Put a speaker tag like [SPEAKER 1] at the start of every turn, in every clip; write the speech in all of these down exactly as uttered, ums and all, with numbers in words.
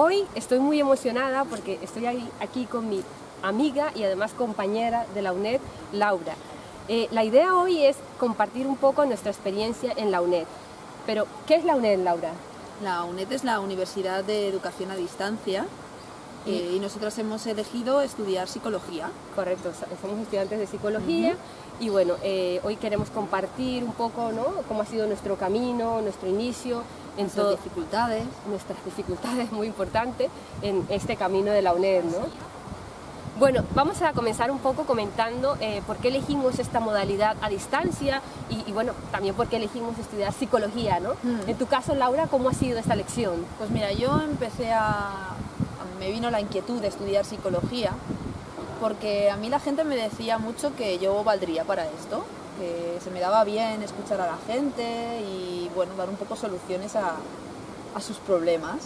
[SPEAKER 1] hoy estoy muy emocionada porque estoy aquí con mi amiga y además compañera de la UNED, Laura. Eh, la idea hoy es compartir un poco nuestra experiencia en la UNED. Pero, ¿qué es la UNED, Laura?
[SPEAKER 2] La UNED es la Universidad de Educación a Distancia y, eh, y nosotros hemos elegido estudiar psicología.
[SPEAKER 1] Correcto, somos estudiantes de psicología. Uh-huh. Y bueno, eh, hoy queremos compartir un poco, ¿no?, cómo ha sido nuestro camino, nuestro inicio, en
[SPEAKER 2] nuestras
[SPEAKER 1] todo,
[SPEAKER 2] dificultades.
[SPEAKER 1] Nuestras dificultades, muy importante, en este camino de la UNED, ¿no? Bueno, vamos a comenzar un poco comentando eh, por qué elegimos esta modalidad a distancia y, y bueno, también por qué elegimos estudiar psicología, ¿no? Mm. En tu caso, Laura, ¿cómo ha sido esta elección?
[SPEAKER 2] Pues mira, yo empecé a... me vino la inquietud de estudiar psicología porque a mí la gente me decía mucho que yo valdría para esto, que se me daba bien escuchar a la gente y bueno, dar un poco soluciones a, a sus problemas.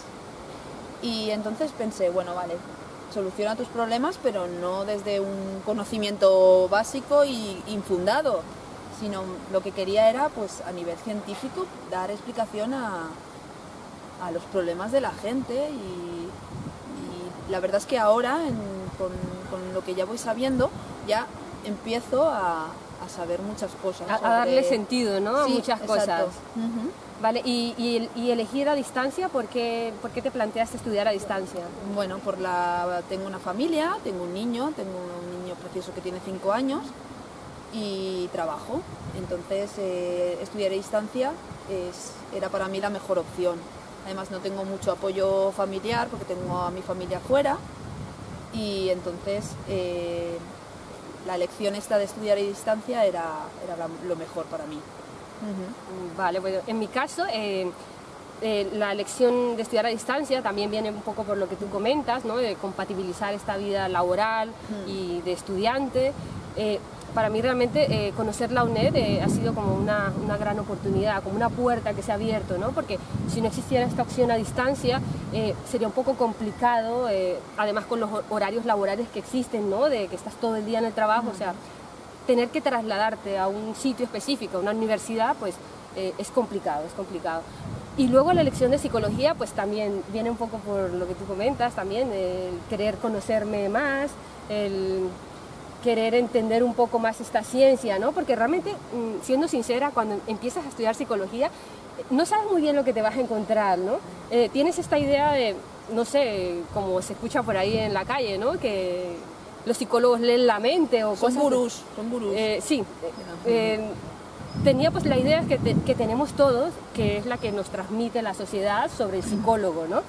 [SPEAKER 2] Y entonces pensé, bueno, vale, soluciona tus problemas, pero no desde un conocimiento básico y infundado, sino lo que quería era, pues a nivel científico, dar explicación a, a los problemas de la gente y, y la verdad es que ahora, en, con, con lo que ya voy sabiendo, ya empiezo a, a saber muchas cosas.
[SPEAKER 1] A,
[SPEAKER 2] sobre...
[SPEAKER 1] a darle sentido, ¿no?, a
[SPEAKER 2] sí,
[SPEAKER 1] muchas
[SPEAKER 2] exacto.
[SPEAKER 1] cosas.
[SPEAKER 2] Uh-huh.
[SPEAKER 1] Vale, y, y, y elegir a distancia, ¿por qué, ¿por qué te planteaste estudiar a distancia?
[SPEAKER 2] Bueno, por la, tengo una familia, tengo un niño, tengo un niño precioso que tiene cinco años y trabajo. Entonces, eh, estudiar a distancia es, era para mí la mejor opción. Además, no tengo mucho apoyo familiar porque tengo a mi familia fuera y entonces eh, la elección esta de estudiar a distancia era, era la, lo mejor para mí.
[SPEAKER 1] Uh-huh. Vale, bueno, en mi caso eh, eh, la elección de estudiar a distancia también viene un poco por lo que tú comentas, ¿no?, de compatibilizar esta vida laboral uh-huh. y de estudiante. Eh, para mí realmente eh, conocer la UNED eh, ha sido como una, una gran oportunidad, como una puerta que se ha abierto, ¿no?, porque si no existiera esta opción a distancia eh, sería un poco complicado, eh, además con los horarios laborales que existen, ¿no?, de que estás todo el día en el trabajo, uh-huh. o sea, tener que trasladarte a un sitio específico, a una universidad, pues eh, es complicado, es complicado. Y luego la elección de psicología, pues también viene un poco por lo que tú comentas, también el querer conocerme más, el querer entender un poco más esta ciencia, ¿no? Porque realmente, siendo sincera, cuando empiezas a estudiar psicología, no sabes muy bien lo que te vas a encontrar, ¿no? Eh, tienes esta idea de, no sé, como se escucha por ahí en la calle, ¿no?, que los psicólogos leen la mente o
[SPEAKER 2] son
[SPEAKER 1] cosas...
[SPEAKER 2] Gurús, de... son gurús.
[SPEAKER 1] Eh, sí, eh, tenía pues la idea que, te, que tenemos todos, que es la que nos transmite la sociedad sobre el psicólogo, ¿no?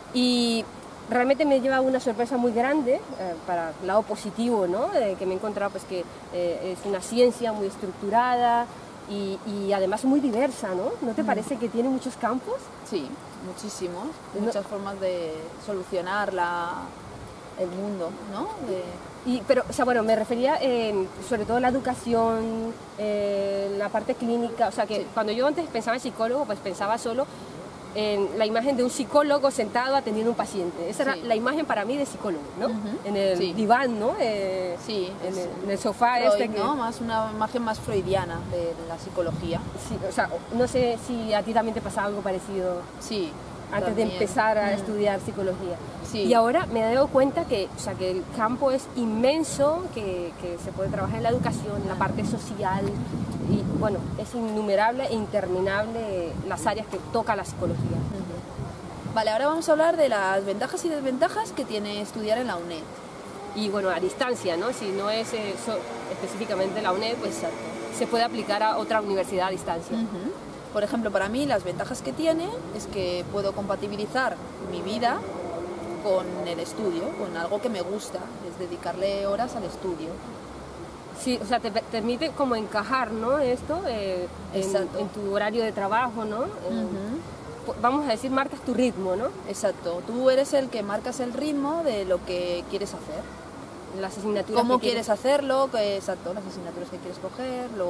[SPEAKER 1] Y realmente me lleva una sorpresa muy grande, eh, para el lado positivo, ¿no?, eh, que me he encontrado pues que eh, es una ciencia muy estructurada y, y además muy diversa, ¿no? ¿No te parece que tiene muchos campos?
[SPEAKER 2] Sí, muchísimos,
[SPEAKER 1] no...
[SPEAKER 2] muchas formas de solucionar la... el mundo, ¿no? De...
[SPEAKER 1] Y, pero, o sea, bueno, me refería eh, sobre todo a la educación, eh, la parte clínica, o sea, que sí. Cuando yo antes pensaba en psicólogo, pues pensaba solo en la imagen de un psicólogo sentado atendiendo a un paciente. Esa sí. era la imagen para mí de psicólogo, ¿no? Uh-huh. En el sí. diván, ¿no? Eh,
[SPEAKER 2] sí.
[SPEAKER 1] En el, en el sofá
[SPEAKER 2] Freud,
[SPEAKER 1] este. Que...
[SPEAKER 2] ¿no? Más una imagen más freudiana de la psicología.
[SPEAKER 1] Sí, o sea, no sé si a ti también te pasaba algo parecido.
[SPEAKER 2] Sí.
[SPEAKER 1] Antes
[SPEAKER 2] también.
[SPEAKER 1] de empezar a
[SPEAKER 2] mm.
[SPEAKER 1] estudiar psicología.
[SPEAKER 2] Sí.
[SPEAKER 1] Y ahora me he dado cuenta que, o sea, que el campo es inmenso, que, que se puede trabajar en la educación, en la parte social, y bueno, es innumerable e interminable las áreas que toca la psicología.
[SPEAKER 2] Uh-huh. Vale, ahora vamos a hablar de las ventajas y desventajas que tiene estudiar en la UNED.
[SPEAKER 1] Y bueno, a distancia, ¿no? Si no es eso, específicamente la UNED, pues exacto, se puede aplicar a otra universidad a distancia.
[SPEAKER 2] Uh-huh. Por ejemplo, para mí las ventajas que tiene es que puedo compatibilizar mi vida con el estudio, con algo que me gusta, es dedicarle horas al estudio.
[SPEAKER 1] Sí, o sea, te permite como encajar, ¿no?, esto eh, en, en tu horario de trabajo, ¿no? Uh-huh. Vamos a decir, marcas tu ritmo, ¿no?
[SPEAKER 2] Exacto, tú eres el que marcas el ritmo de lo que quieres hacer.
[SPEAKER 1] Las asignaturas
[SPEAKER 2] ¿Cómo
[SPEAKER 1] que
[SPEAKER 2] quieres
[SPEAKER 1] quieres
[SPEAKER 2] hacerlo? Que, exacto, las asignaturas que quieres coger, los...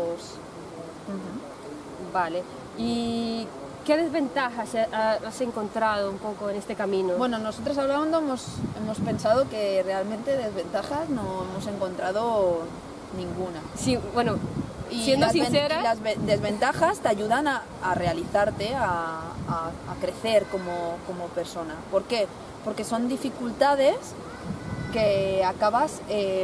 [SPEAKER 1] Uh-huh. Vale. ¿Y qué desventajas has encontrado un poco en este camino?
[SPEAKER 2] Bueno, nosotros hablando hemos, hemos pensado que realmente desventajas no hemos encontrado ninguna.
[SPEAKER 1] Sí, bueno,
[SPEAKER 2] Y
[SPEAKER 1] siendo
[SPEAKER 2] las,
[SPEAKER 1] sincera...
[SPEAKER 2] y las desventajas te ayudan a, a realizarte, a, a, a crecer como, como persona. ¿Por qué? Porque son dificultades que acabas eh,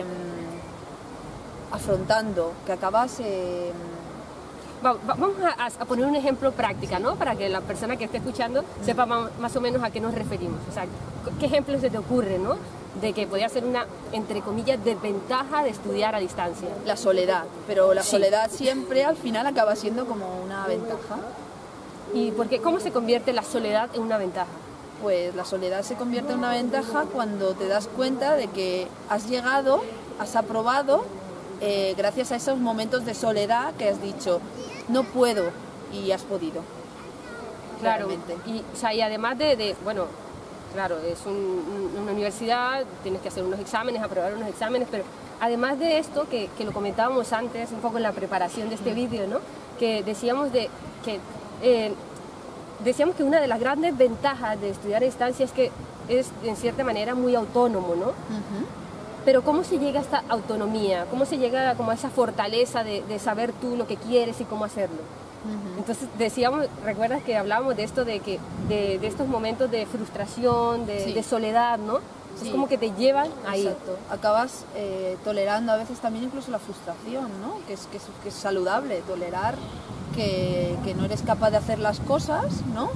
[SPEAKER 2] afrontando, que acabas... Eh,
[SPEAKER 1] Vamos a, a poner un ejemplo práctico, ¿no? Para que la persona que esté escuchando sepa más o menos a qué nos referimos. O sea, ¿qué ejemplos se te ocurre, ¿no? De que podría ser una, entre comillas, desventaja de estudiar a distancia.
[SPEAKER 2] La soledad, pero la
[SPEAKER 1] Sí.
[SPEAKER 2] soledad siempre al final acaba siendo como una ventaja.
[SPEAKER 1] ¿Y por qué? ¿Cómo se convierte la soledad en una ventaja?
[SPEAKER 2] Pues la soledad se convierte en una ventaja cuando te das cuenta de que has llegado, has aprobado, eh, gracias a esos momentos de soledad que has dicho, no puedo, y has podido.
[SPEAKER 1] Claro,
[SPEAKER 2] Realmente.
[SPEAKER 1] y, o sea, y además de, de bueno, claro, es un- una universidad, tienes que hacer unos exámenes, aprobar unos exámenes, pero además de esto, que, que lo comentábamos antes, un poco en la preparación de este vídeo, ¿no? Que decíamos de que eh, decíamos que una de las grandes ventajas de estudiar a distancia es que es en cierta manera muy autónomo, ¿no?
[SPEAKER 2] Ujú.
[SPEAKER 1] Pero ¿cómo se llega a esta autonomía? ¿Cómo se llega como a esa fortaleza de, de saber tú lo que quieres y cómo hacerlo?
[SPEAKER 2] Ujú.
[SPEAKER 1] Entonces decíamos, ¿recuerdas que hablábamos de esto, de, que, de, de estos momentos de frustración, de,
[SPEAKER 2] Sí.
[SPEAKER 1] de soledad, ¿no?
[SPEAKER 2] Sí.
[SPEAKER 1] Es como que te llevan ahí.
[SPEAKER 2] Exacto. Acabas eh, tolerando a veces también incluso la frustración, ¿no? Que es, que es, que es saludable, tolerar que, que no eres capaz de hacer las cosas, ¿no?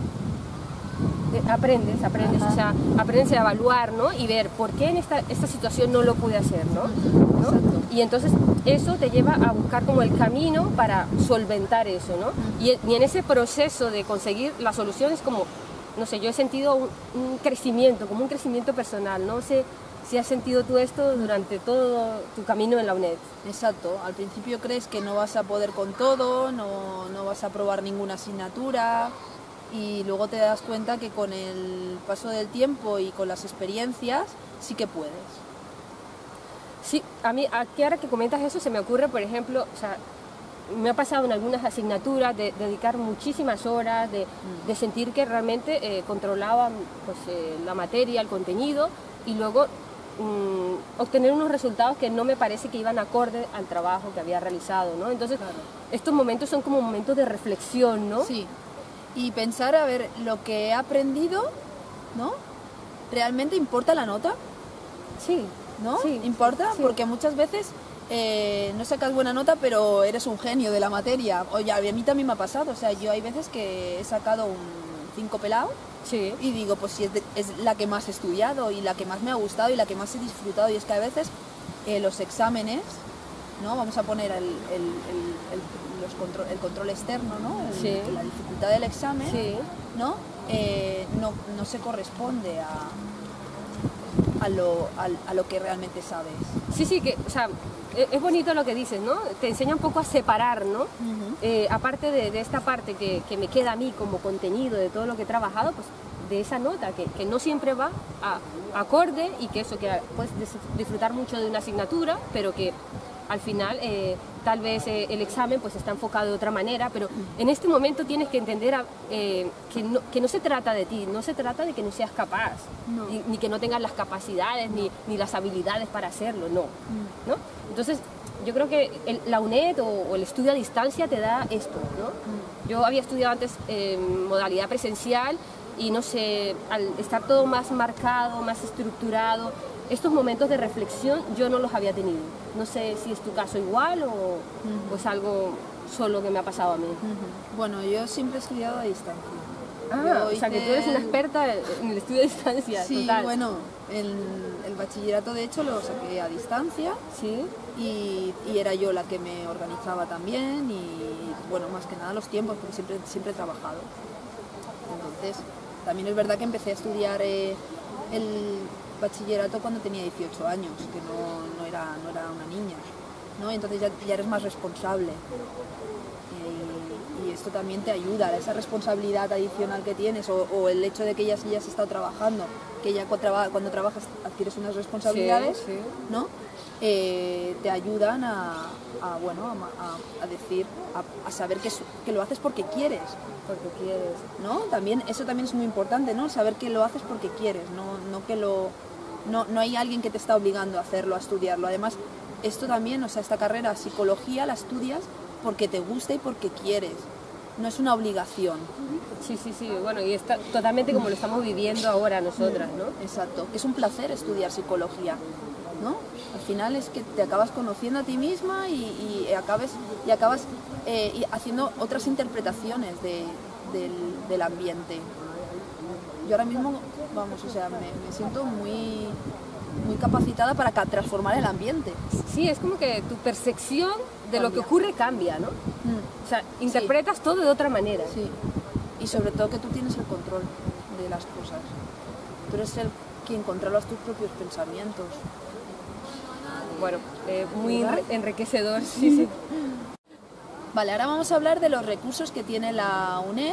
[SPEAKER 1] Eh, Aprendes, aprendes,
[SPEAKER 2] Ajá.
[SPEAKER 1] o sea, aprendes a evaluar, ¿no? Y ver por qué en esta, esta situación no lo pude hacer, ¿no?
[SPEAKER 2] Ujú,
[SPEAKER 1] ¿No?
[SPEAKER 2] exacto.
[SPEAKER 1] Y entonces eso te lleva a buscar como el camino para solventar eso, ¿no? Y, y en ese proceso de conseguir la solución es como, no sé, yo he sentido un, un crecimiento, como un crecimiento personal, no sé si has sentido tú esto durante todo tu camino en la UNED.
[SPEAKER 2] Exacto. Al principio crees que no vas a poder con todo, no, no vas a aprobar ninguna asignatura y luego te das cuenta que con el paso del tiempo y con las experiencias sí que puedes.
[SPEAKER 1] Sí, a mí, aquí ahora que comentas eso, se me ocurre, por ejemplo, o sea, me ha pasado en algunas asignaturas de dedicar muchísimas horas, de, de sentir que realmente eh, controlaba pues, eh, la materia, el contenido, y luego mm, obtener unos resultados que no me parece que iban acorde al trabajo que había realizado, ¿no? Entonces,
[SPEAKER 2] Claro.
[SPEAKER 1] estos momentos son como momentos de reflexión, ¿no?
[SPEAKER 2] Sí. Y pensar, a ver, lo que he aprendido, ¿no? ¿Realmente importa la nota?
[SPEAKER 1] Sí,
[SPEAKER 2] ¿No?
[SPEAKER 1] sí,
[SPEAKER 2] ¿Importa?
[SPEAKER 1] sí.
[SPEAKER 2] Porque muchas veces eh, no sacas buena nota, pero eres un genio de la materia. Oye, a mí también me ha pasado. O sea, yo hay veces que he sacado un cinco pelado
[SPEAKER 1] Sí.
[SPEAKER 2] y digo, pues si es, de- es la que más he estudiado y la que más me ha gustado y la que más he disfrutado. Y es que a veces eh, los exámenes, ¿no? Vamos a poner el, el, el, el- los control, el control externo, ¿no? El-
[SPEAKER 1] Sí.
[SPEAKER 2] La dificultad del examen,
[SPEAKER 1] Sí.
[SPEAKER 2] ¿no? Eh, no, no se corresponde a, a, lo, a, a lo que realmente sabes.
[SPEAKER 1] Sí, sí, que, o sea, e- es bonito lo que dices, ¿no? Te enseña un poco a separar, ¿no? Eh, aparte de, de esta parte que, que me queda a mí como contenido de todo lo que he trabajado, pues de esa nota que, que no siempre va a acorde y que eso, que puedes dis- disfrutar mucho de una asignatura, pero que al final eh, tal vez eh, el examen pues está enfocado de otra manera, pero en este momento tienes que entender a- eh, que, no, que no se trata de ti, no se trata de que no seas capaz,
[SPEAKER 2] No.
[SPEAKER 1] ni, ni que no tengas las capacidades ni, ni las habilidades para hacerlo, no, ¿no? Entonces yo creo que el- la UNED o, o el estudio a distancia te da esto, ¿no? Yo había estudiado antes en modalidad presencial y no sé, al estar todo más marcado, más estructurado, estos momentos de reflexión yo no los había tenido. No sé si es tu caso igual o, o es algo solo que me ha pasado a mí.
[SPEAKER 2] Ujú. Bueno, yo siempre he estudiado a distancia.
[SPEAKER 1] Ah,
[SPEAKER 2] Yo
[SPEAKER 1] o sea que
[SPEAKER 2] hice
[SPEAKER 1] tú eres una
[SPEAKER 2] el-
[SPEAKER 1] experta en el estudio a distancia,
[SPEAKER 2] Sí,
[SPEAKER 1] total.
[SPEAKER 2] bueno, el, el bachillerato de hecho lo saqué a distancia
[SPEAKER 1] Sí,
[SPEAKER 2] y, y era yo la que me organizaba también y bueno, más que nada los tiempos, porque siempre, siempre he trabajado. Entonces, también es verdad que empecé a estudiar eh, el bachillerato cuando tenía dieciocho años, que no, no, era, no era una niña, ¿no? Entonces ya, ya eres más responsable. Y, y esto también te ayuda, esa responsabilidad adicional que tienes o, o el hecho de que ya, ya has estado trabajando, que ya cuando, traba- cuando trabajas adquieres unas responsabilidades,
[SPEAKER 1] sí.
[SPEAKER 2] ¿no? Eh, te ayudan a, a, bueno, a, ma- a- a decir, a, a saber que, es- que lo haces porque quieres,
[SPEAKER 1] porque quieres.
[SPEAKER 2] ¿no? También, eso también es muy importante, ¿no? Saber que lo haces porque quieres, no, no que lo... No, no hay alguien que te está obligando a hacerlo, a estudiarlo. Además, esto también, o sea, esta carrera, psicología, la estudias porque te gusta y porque quieres. No es una obligación.
[SPEAKER 1] Sí, sí, sí, bueno, y está totalmente como lo estamos viviendo ahora nosotras, ¿no?
[SPEAKER 2] Exacto, que es un placer estudiar psicología, ¿no? Al final es que te acabas conociendo a ti misma y, y acabes, y acabas eh, y haciendo otras interpretaciones de, del, del ambiente. Yo ahora mismo, vamos, o sea, me, me siento muy, muy capacitada para transformar el ambiente.
[SPEAKER 1] Sí, es como que tu percepción de cambia. Lo que ocurre cambia, ¿no?
[SPEAKER 2] Mm.
[SPEAKER 1] O sea, interpretas sí. todo de otra manera.
[SPEAKER 2] Sí, y sobre todo que tú tienes el control de las cosas. Tú eres el quien controlas tus propios pensamientos.
[SPEAKER 1] Bueno, eh, muy ¿verdad? enriquecedor, sí, sí.
[SPEAKER 2] Vale, ahora vamos a hablar de los recursos que tiene la UNED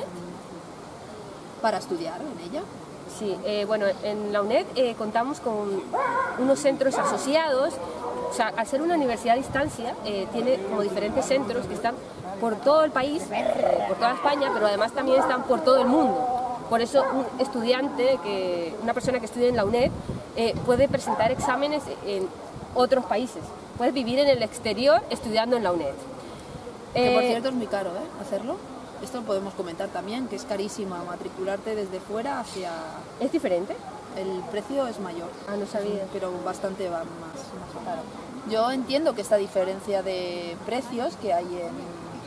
[SPEAKER 2] para estudiar en ella.
[SPEAKER 1] Sí, eh, bueno, en la UNED eh, contamos con unos centros asociados. O sea, al ser una universidad a distancia, eh, tiene como diferentes centros que están por todo el país, eh, por toda España, pero además también están por todo el mundo. Por eso un estudiante, que, una persona que estudia en la UNED, eh, puede presentar exámenes en otros países. Puedes vivir en el exterior estudiando en la UNED.
[SPEAKER 2] Que por cierto es muy caro, ¿eh? Hacerlo. Esto lo podemos comentar también, que es carísima matricularte desde fuera hacia...
[SPEAKER 1] ¿Es diferente?
[SPEAKER 2] El precio es mayor.
[SPEAKER 1] Ah, no sabía.
[SPEAKER 2] Pero bastante más, más caro. Yo entiendo que esta diferencia de precios que hay en,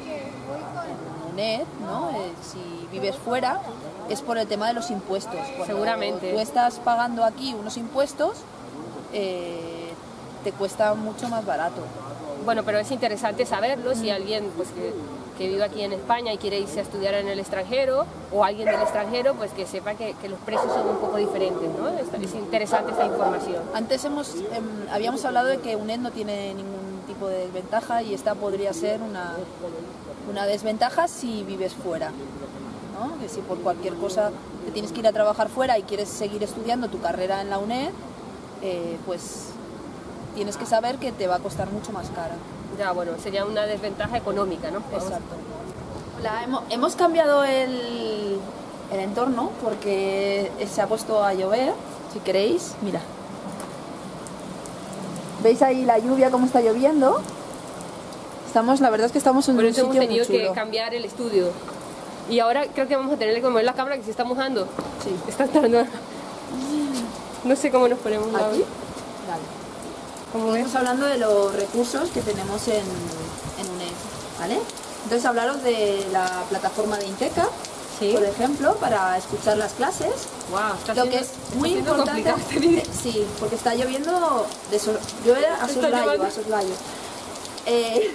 [SPEAKER 2] en UNED, ¿no? Eh, si vives fuera, es por el tema de los impuestos. Cuando
[SPEAKER 1] seguramente.
[SPEAKER 2] Tú estás pagando aquí unos impuestos, eh, te cuesta mucho más barato.
[SPEAKER 1] Bueno, pero es interesante saberlo si alguien pues, que, que vive aquí en España y quiere irse a estudiar en el extranjero, o alguien del extranjero, pues que sepa que, que los precios son un poco diferentes, ¿no? Es, es interesante esta información.
[SPEAKER 2] Antes hemos, eh, habíamos hablado de que UNED no tiene ningún tipo de desventaja y esta podría ser una, una desventaja si vives fuera, ¿no? Que si por cualquier cosa te tienes que ir a trabajar fuera y quieres seguir estudiando tu carrera en la UNED, eh, pues tienes que saber que te va a costar mucho más cara.
[SPEAKER 1] Ya, bueno, sería una desventaja económica, ¿no? Vamos.
[SPEAKER 2] Exacto. La, hemos, hemos cambiado el, el entorno porque se ha puesto a llover, si queréis, mira. ¿Veis ahí la lluvia cómo está lloviendo? Estamos, la verdad es que estamos en
[SPEAKER 1] Por
[SPEAKER 2] un
[SPEAKER 1] eso
[SPEAKER 2] sitio
[SPEAKER 1] hemos tenido
[SPEAKER 2] muy chulo.
[SPEAKER 1] que cambiar el estudio. Y ahora creo que vamos a tener que mover la cámara que se está mojando.
[SPEAKER 2] Sí.
[SPEAKER 1] Está entrando. No sé cómo nos ponemos.
[SPEAKER 2] ¿Aquí? Vale. Como estamos hablando de los recursos que tenemos en, en UNED, ¿vale? Entonces hablaros de la plataforma de Inteca, ¿sí? Por ejemplo, para escuchar las clases.
[SPEAKER 1] Wow, está
[SPEAKER 2] lo
[SPEAKER 1] siendo,
[SPEAKER 2] que es muy importante,
[SPEAKER 1] este
[SPEAKER 2] sí, porque está lloviendo, de so, llueve a soslayo, a soslayo. Eh,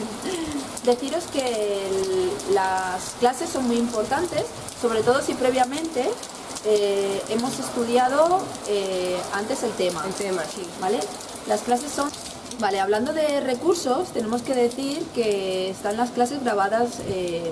[SPEAKER 2] deciros que el, las clases son muy importantes, sobre todo si previamente eh, hemos estudiado eh, antes el tema.
[SPEAKER 1] El tema, sí.
[SPEAKER 2] ¿Vale? Las clases son... Vale, hablando de recursos, tenemos que decir que están las clases grabadas eh,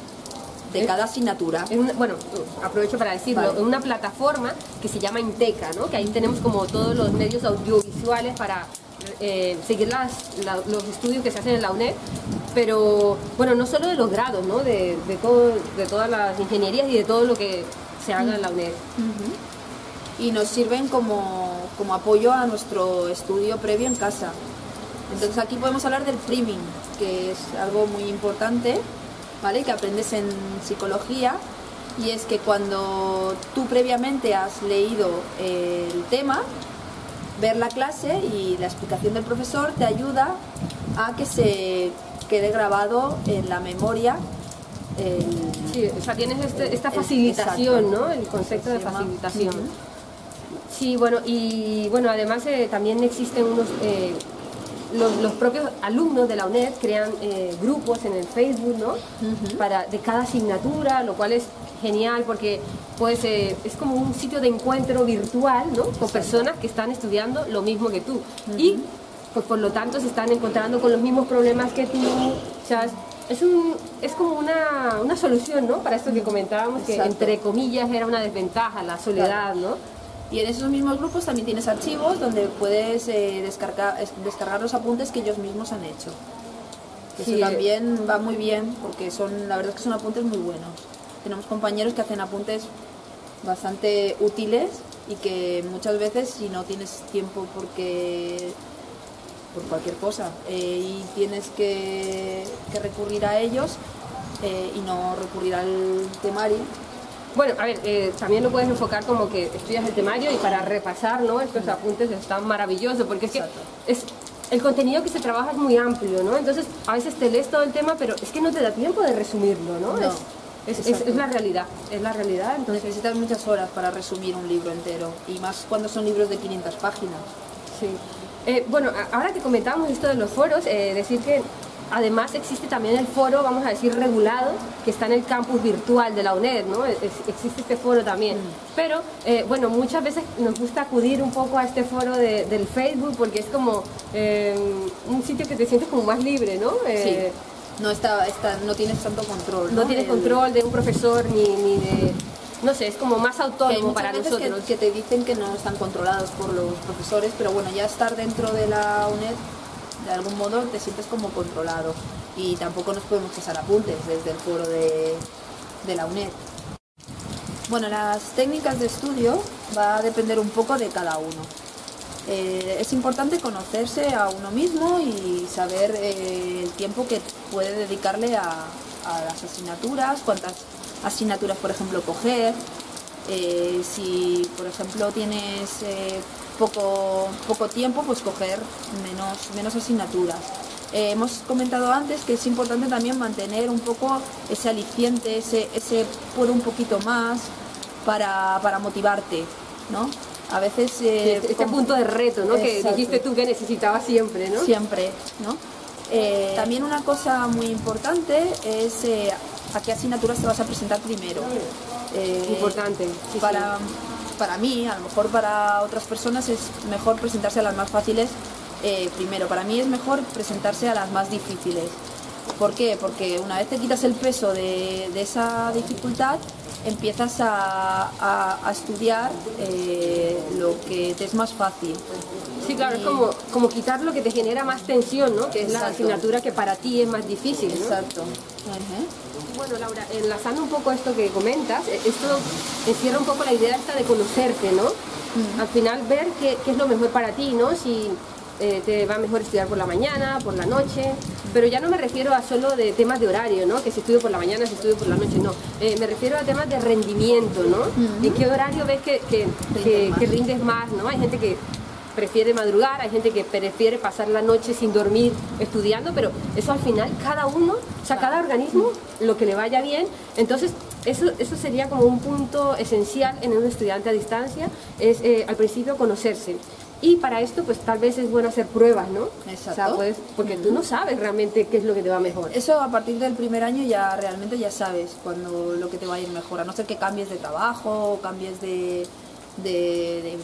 [SPEAKER 2] de es, cada asignatura.
[SPEAKER 1] Es una, bueno, aprovecho para decirlo, vale. En una plataforma que se llama Inteca, ¿no? Que ahí tenemos como todos los medios audiovisuales para eh, seguir las, la, los estudios que se hacen en la UNED, pero bueno, no solo de los grados, ¿no? De, de, todo, de todas las ingenierías y de todo lo que se haga en la UNED.
[SPEAKER 2] Uh-huh. Y nos sirven como, como apoyo a nuestro estudio previo en casa. Entonces aquí podemos hablar del priming, que es algo muy importante, ¿vale? Que aprendes en psicología, y es que cuando tú previamente has leído el tema, ver la clase y la explicación del profesor te ayuda a que se quede grabado en la memoria. El,
[SPEAKER 1] sí, o sea, tienes este, esta facilitación, ¿no? El concepto de facilitación. Uh-huh. Sí, bueno, y bueno, además eh, también existen unos, eh, los, los propios alumnos de la UNED crean eh, grupos en el Facebook, ¿no? Uh-huh. Para, de cada asignatura, lo cual es genial porque pues, eh, es como un sitio de encuentro virtual, ¿no? Con personas que están estudiando lo mismo que tú. Uh-huh. Y pues por lo tanto se están encontrando con los mismos problemas que tú. O sea, es, un, es como una, una solución, ¿no? Para esto que comentábamos, exacto, que entre comillas era una desventaja, la soledad, ¿no?
[SPEAKER 2] Y en esos mismos grupos también tienes archivos donde puedes eh, descargar, descargar los apuntes que ellos mismos han hecho. Eso sí, también va muy bien porque son, la verdad es que son apuntes muy buenos. Tenemos compañeros que hacen apuntes bastante útiles y que muchas veces, si no tienes tiempo porque por cualquier cosa eh, y tienes que, que recurrir a ellos eh, y no recurrir al temario.
[SPEAKER 1] Bueno, a ver, eh, también lo puedes enfocar como que estudias el temario y para repasar, ¿no? Estos apuntes están maravillosos, porque es que es, el contenido que se trabaja es muy amplio, ¿no? Entonces, a veces te lees todo el tema, pero es que no te da tiempo de resumirlo, ¿no?
[SPEAKER 2] No.
[SPEAKER 1] Es, es, es, es la realidad, es la realidad. Entonces...
[SPEAKER 2] Necesitas muchas horas para resumir un libro entero, y más cuando son libros de quinientas páginas.
[SPEAKER 1] Sí. Eh, bueno, ahora que comentábamos esto de los foros, eh, decir que además existe también el foro, vamos a decir, regulado, que está en el campus virtual de la UNED, ¿no? Es, existe este foro también. Mm. Pero, eh, bueno, muchas veces nos gusta acudir un poco a este foro de, del Facebook, porque es como eh, un sitio que te sientes como más libre, ¿no? Eh,
[SPEAKER 2] sí. No, está, está, no tienes tanto control,
[SPEAKER 1] ¿no? No tienes
[SPEAKER 2] el...
[SPEAKER 1] control de un profesor ni, ni de... No sé, es como más autónomo para nosotros.
[SPEAKER 2] Que, que te dicen que no están controlados por los profesores, pero bueno, ya estar dentro de la UNED, de algún modo te sientes como controlado, y tampoco nos podemos pasar apuntes desde el foro de, de la UNED. Bueno, las técnicas de estudio va a depender un poco de cada uno. Eh, es importante conocerse a uno mismo y saber eh, el tiempo que puede dedicarle a, a las asignaturas, cuántas asignaturas, por ejemplo, coger, eh, si, por ejemplo, tienes eh, Poco, poco tiempo, pues coger menos, menos asignaturas. Eh, hemos comentado antes que es importante también mantener un poco ese aliciente, ese, ese puedo un poquito más para, para motivarte, ¿no? A veces...
[SPEAKER 1] Eh, este este punto de reto, ¿no? Exacto. Que dijiste tú que necesitabas siempre, ¿no?
[SPEAKER 2] Siempre, ¿no? Eh, también una cosa muy importante es eh, a qué asignaturas te vas a presentar primero.
[SPEAKER 1] Eh, importante. Sí,
[SPEAKER 2] para,
[SPEAKER 1] sí.
[SPEAKER 2] Para mí, a lo mejor para otras personas es mejor presentarse a las más fáciles eh, primero. Para mí es mejor presentarse a las más difíciles. ¿Por qué? Porque una vez te quitas el peso de, de esa dificultad, empiezas a, a, a estudiar eh, lo que te es más fácil.
[SPEAKER 1] Sí, claro, y... es como, como quitar lo que te genera más tensión, ¿no? Que es
[SPEAKER 2] Exacto.
[SPEAKER 1] La asignatura que para ti es más difícil, ¿no?
[SPEAKER 2] Exacto. Uh-huh.
[SPEAKER 1] Bueno, Laura, enlazando un poco esto que comentas, esto encierra un poco la idea esta de conocerte, ¿no? Uh-huh. Al final ver qué, qué es lo mejor para ti, ¿no? Si eh, te va mejor estudiar por la mañana, por la noche, pero ya no me refiero a solo de temas de horario, ¿no? Que si estudio por la mañana, si estudio por la noche, no. Eh, me refiero a temas de rendimiento, ¿no? Uh-huh. ¿En qué horario ves que, que, que, que rindes más, ¿no? Hay gente que prefiere madrugar, hay gente que prefiere pasar la noche sin dormir estudiando, pero eso al final cada uno, o sea, cada organismo, lo que le vaya bien. Entonces eso, eso sería como un punto esencial en un estudiante a distancia, es eh, al principio conocerse. Y para esto, pues tal vez es bueno hacer pruebas, ¿no?
[SPEAKER 2] Exacto.
[SPEAKER 1] O sea, pues, porque tú no sabes realmente qué es lo que te va mejor.
[SPEAKER 2] Eso a partir del primer año ya realmente ya sabes cuando lo que te va a ir mejor, a no ser que cambies de trabajo o cambies de... de, de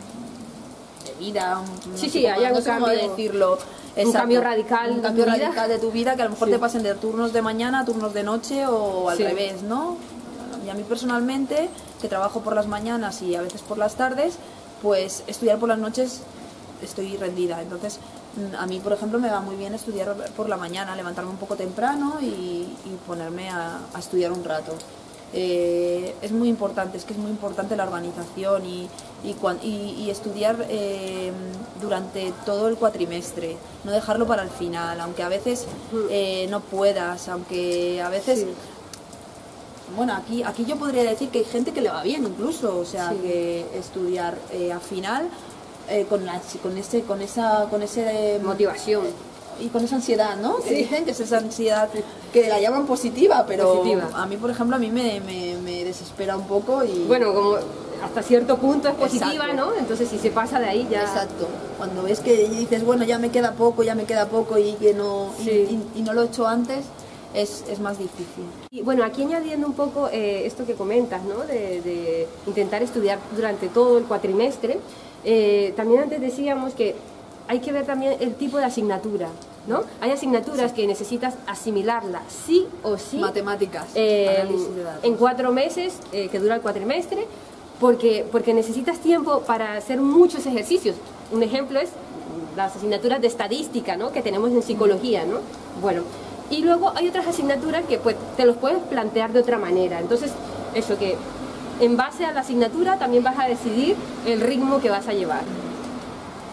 [SPEAKER 2] de vida, no
[SPEAKER 1] sí,
[SPEAKER 2] sé
[SPEAKER 1] sí,
[SPEAKER 2] cómo,
[SPEAKER 1] hay algo
[SPEAKER 2] no sé
[SPEAKER 1] cambio,
[SPEAKER 2] cómo decirlo.
[SPEAKER 1] Un cambio radical,
[SPEAKER 2] un cambio
[SPEAKER 1] de tu
[SPEAKER 2] radical
[SPEAKER 1] vida.
[SPEAKER 2] de tu vida, que a lo mejor sí. te pasen de turnos de mañana a turnos de noche o al
[SPEAKER 1] sí.
[SPEAKER 2] revés, ¿no? Y a mí personalmente, que trabajo por las mañanas y a veces por las tardes, pues estudiar por las noches estoy rendida. Entonces, a mí, por ejemplo, me va muy bien estudiar por la mañana, levantarme un poco temprano y, y ponerme a, a estudiar un rato. Eh, es muy importante, es que es muy importante la organización y, y, y, y estudiar eh, durante todo el cuatrimestre, no dejarlo para el final, aunque a veces eh, no puedas, aunque a veces... Sí. Bueno, aquí, aquí yo podría decir que hay gente que le va bien incluso, o sea, sí. que estudiar eh, al final eh, con, la, con, ese, con esa con ese,
[SPEAKER 1] motivación.
[SPEAKER 2] Y con esa ansiedad, ¿no?
[SPEAKER 1] Sí.
[SPEAKER 2] Que dicen que es esa ansiedad que la llaman positiva, pero
[SPEAKER 1] positiva.
[SPEAKER 2] A mí, por ejemplo, a mí me, me, me desespera un poco y...
[SPEAKER 1] Bueno, como hasta cierto punto es positiva, exacto. ¿no? Entonces si se pasa de ahí ya...
[SPEAKER 2] Exacto. Cuando ves que dices, bueno, ya me queda poco, ya me queda poco y que no, sí. y, y, y no lo he hecho antes, es, es más difícil.
[SPEAKER 1] Y bueno, aquí añadiendo un poco eh, esto que comentas, ¿no? De, de intentar estudiar durante todo el cuatrimestre, eh, también antes decíamos que hay que ver también el tipo de asignatura, ¿no? Hay asignaturas sí. que necesitas asimilarla sí o sí.
[SPEAKER 2] Matemáticas,
[SPEAKER 1] eh,
[SPEAKER 2] análisis de datos.
[SPEAKER 1] En cuatro meses, eh, que dura el cuatrimestre, porque, porque necesitas tiempo para hacer muchos ejercicios. Un ejemplo es las asignaturas de estadística, ¿no? Que tenemos en psicología, ¿no? Bueno, y luego hay otras asignaturas que pues, te los puedes plantear de otra manera. Entonces, eso que en base a la asignatura también vas a decidir el ritmo que vas a llevar.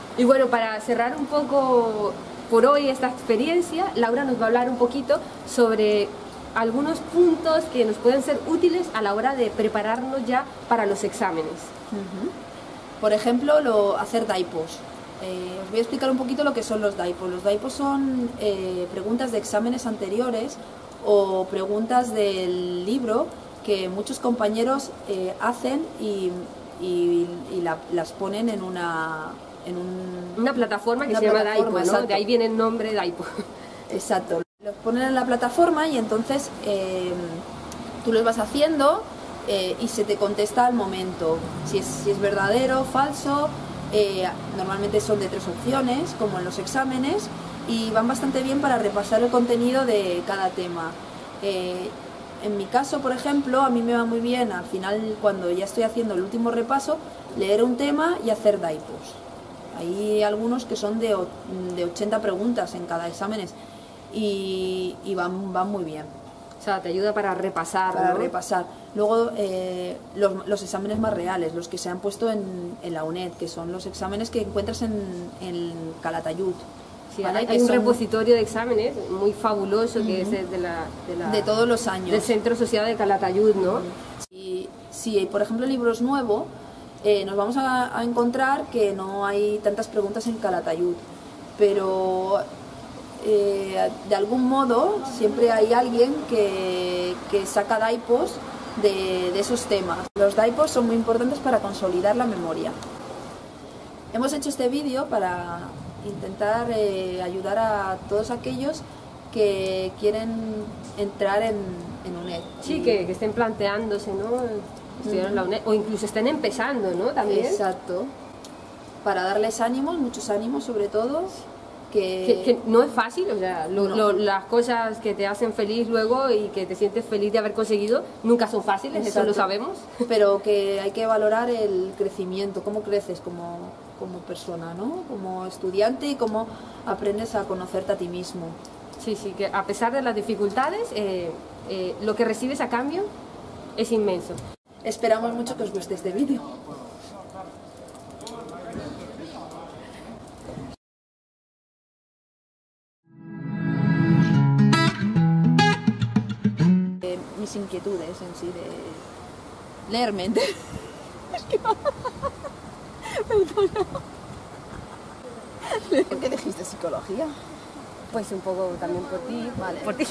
[SPEAKER 1] Y bueno, para cerrar un poco por hoy esta experiencia, Laura nos va a hablar un poquito sobre algunos puntos que nos pueden ser útiles a la hora de prepararnos ya para los exámenes.
[SPEAKER 2] Uh-huh. Por ejemplo, lo, hacer daipos. Eh, os voy a explicar un poquito lo que son los daipos. Los daipos son eh, preguntas de exámenes anteriores o preguntas del libro que muchos compañeros eh, hacen y, y, y la, las ponen en una... En un,
[SPEAKER 1] una plataforma que
[SPEAKER 2] una
[SPEAKER 1] se llama
[SPEAKER 2] plataforma,
[SPEAKER 1] Daipo, ¿no?
[SPEAKER 2] exacto.
[SPEAKER 1] De ahí viene el nombre Daipo.
[SPEAKER 2] Exacto. Los ponen en la plataforma y entonces eh, tú los vas haciendo eh, y se te contesta al momento. Si es, si es verdadero, falso, eh, normalmente son de tres opciones, como en los exámenes, y van bastante bien para repasar el contenido de cada tema. Eh, en mi caso, por ejemplo, a mí me va muy bien, al final, cuando ya estoy haciendo el último repaso, leer un tema y hacer daipos. Hay algunos que son de, de ochenta preguntas en cada examen y, y van, van muy bien.
[SPEAKER 1] O sea, te ayuda para repasar.
[SPEAKER 2] Para
[SPEAKER 1] ¿no?
[SPEAKER 2] repasar. Luego, eh, los, los exámenes más reales, los que se han puesto en, en la UNED, que son los exámenes que encuentras en, en Calatayud.
[SPEAKER 1] Sí,
[SPEAKER 2] ¿vale?
[SPEAKER 1] hay,
[SPEAKER 2] que
[SPEAKER 1] hay un
[SPEAKER 2] son,
[SPEAKER 1] repositorio de exámenes muy fabuloso, que
[SPEAKER 2] uh-huh.
[SPEAKER 1] es el de, la, de, la,
[SPEAKER 2] de todos los años.
[SPEAKER 1] del Centro Social de Calatayud, ¿no?
[SPEAKER 2] Si, si por ejemplo, el libro es nuevo, Eh, nos vamos a, a encontrar que no hay tantas preguntas en Calatayud, pero eh, de algún modo siempre hay alguien que, que saca daipos de, de esos temas. Los daipos son muy importantes para consolidar la memoria. Hemos hecho este vídeo para intentar eh, ayudar a todos aquellos que quieren entrar en, en UNED.
[SPEAKER 1] Sí,
[SPEAKER 2] y,
[SPEAKER 1] que, que estén planteándose, ¿no? Estudiar en la UNED, o incluso estén empezando, ¿no? También.
[SPEAKER 2] Exacto. Para darles ánimos, muchos ánimos sobre todo, que...
[SPEAKER 1] Que, que no es fácil, o sea, lo,
[SPEAKER 2] No.
[SPEAKER 1] lo, las cosas que te hacen feliz luego y que te sientes feliz de haber conseguido, nunca son fáciles,
[SPEAKER 2] Exacto.
[SPEAKER 1] eso lo sabemos.
[SPEAKER 2] Pero que hay que valorar el crecimiento, cómo creces como, como persona, ¿no? Como estudiante y cómo aprendes a conocerte a ti mismo.
[SPEAKER 1] Sí, sí, que a pesar de las dificultades, eh, eh, lo que recibes a cambio es inmenso.
[SPEAKER 2] Esperamos mucho que os guste este vídeo. Eh, mis inquietudes en sí de leer mente. Es que no. Perdona. ¿Por qué elegiste psicología?
[SPEAKER 1] Pues un poco también por ti.
[SPEAKER 2] Vale.
[SPEAKER 1] Por ti.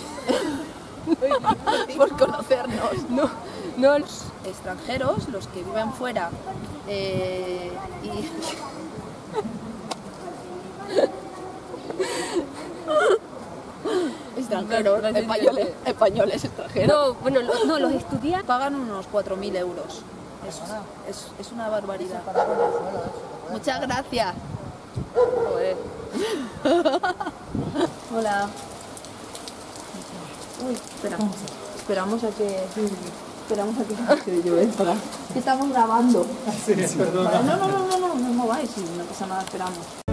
[SPEAKER 2] Por conocernos.
[SPEAKER 1] No, no.
[SPEAKER 2] Los extranjeros, los que viven fuera eh, y... extranjeros,
[SPEAKER 1] No, no sé si-
[SPEAKER 2] españoles, españoles extranjeros,
[SPEAKER 1] No, bueno, lo- no, los estudiantes.
[SPEAKER 2] pagan unos cuatro mil euros. Es, es, es una barbaridad. Muchas gracias.
[SPEAKER 1] Joder.
[SPEAKER 2] Hola. Uy, espera. Esperamos a que... Esperamos a que se yo, ¿eh? Para. Que estamos grabando.
[SPEAKER 3] Sí, perdona.
[SPEAKER 2] Vale, no, no, no, no, no, no os mováis, no pasa nada, esperamos.